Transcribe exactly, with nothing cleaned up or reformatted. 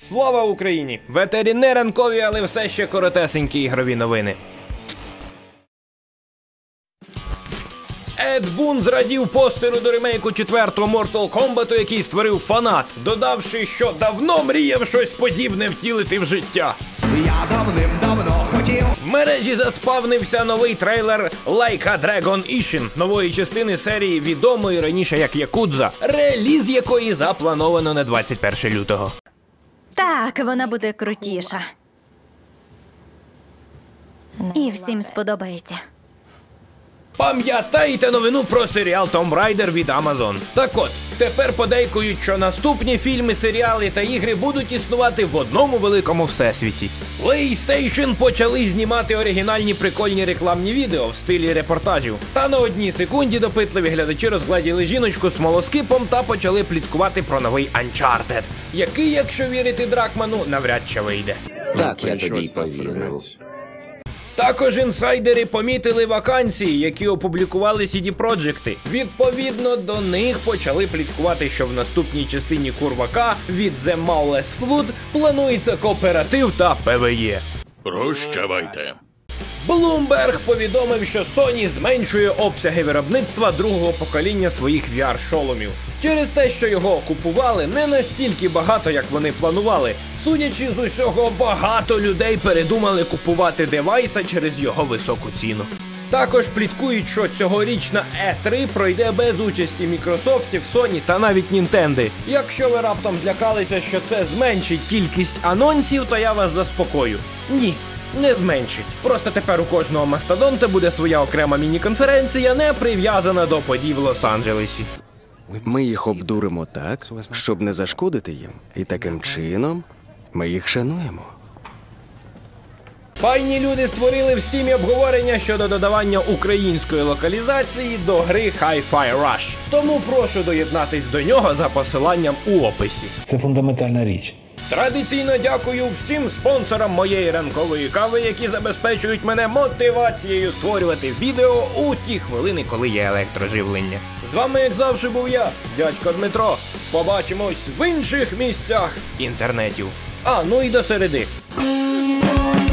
Слава Україні! В етері не ранкові, але все ще коротесенькі ігрові новини. Ед Бун зрадів постеру до ремейку четвертого Mortal Kombat, який створив фанат, додавши, що давно мріяв щось подібне втілити в життя. Я давним-давно хотів. В мережі заспавнився новий трейлер Like a Dragon Ishin, нової частини серії, відомої раніше як Якудза, реліз якої заплановано на двадцять перше лютого. Так, вона буде крутіша. І всім сподобається. Пам'ятаєте новину про серіал Tomb Raider від Amazon? Так от, тепер подейкують, що наступні фільми, серіали та ігри будуть існувати в одному великому всесвіті. PlayStation почали знімати оригінальні прикольні рекламні відео в стилі репортажів. Та на одній секунді допитливі глядачі розгледіли жіночку з смолоскипом та почали пліткувати про новий Uncharted, який, якщо вірити Дракману, навряд чи вийде. Так, я тобі й повірив. Також інсайдери помітили вакансії, які опублікували сі ді Проджекти. Відповідно до них почали пліткувати, що в наступній частині Курвака від The Mawless Flood планується кооператив та пе ве є. Прощавайте. Bloomberg повідомив, що Sony зменшує обсяги виробництва другого покоління своїх ві ар-шоломів. Через те, що його купували не настільки багато, як вони планували. Судячи з усього, багато людей передумали купувати девайса через його високу ціну. Також пліткують, що цьогорічна і три пройде без участі Microsoft, Sony та навіть Nintendo. Якщо ви раптом злякалися, що це зменшить кількість анонсів, то я вас заспокою. Ні. Не зменшить. Просто тепер у кожного мастодонта буде своя окрема міні-конференція, не прив'язана до подій в Лос-Анджелесі. Ми їх обдуримо так, щоб не зашкодити їм. І таким чином ми їх шануємо. Файні люди створили в стімі обговорення щодо додавання української локалізації до гри Hi-Fi Rush. Тому прошу доєднатись до нього за посиланням у описі. Це фундаментальна річ. Традиційно дякую всім спонсорам моєї ранкової кави, які забезпечують мене мотивацією створювати відео у ті хвилини, коли є електроживлення. З вами, як завжди, був я, дядько Дмитро. Побачимось в інших місцях інтернетів. А, ну і до середи.